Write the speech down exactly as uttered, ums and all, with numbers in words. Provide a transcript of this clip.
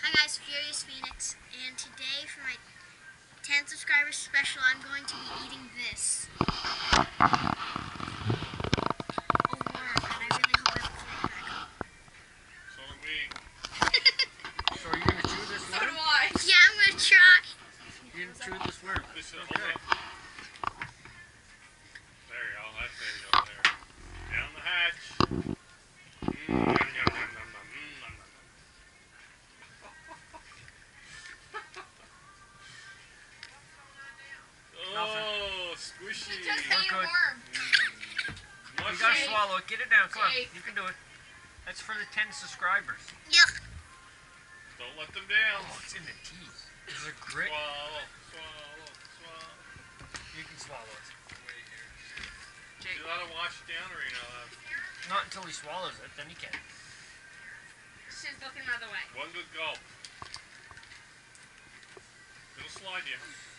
Hi guys, Furious Phoenix, and today for my ten subscribers special, I'm going to be eating this. A worm, and I really hope I don't throw it back up. So do we. So are you going to chew this worm? So do I. Yeah, I'm going to try. You're going to chew this worm. This is, Okay. There you go, that's there you go, there. Down the hatch. Mm, yum, yum, yum, yum, yum, mm, yum, yum. Oh, squishy. You just We're ate a good. worm. Mm. You got to Jake. swallow it. Get it down. Come on. Jake. You can do it. That's for the ten subscribers. Yuck. Don't let them down. Oh, it's in the teeth. Is there grit? Swallow, swallow, swallow. You can swallow it. You gotta wash it down or you know, Not until he swallows it, then he can. She's looking the other way. one good gulp. It'll slide you.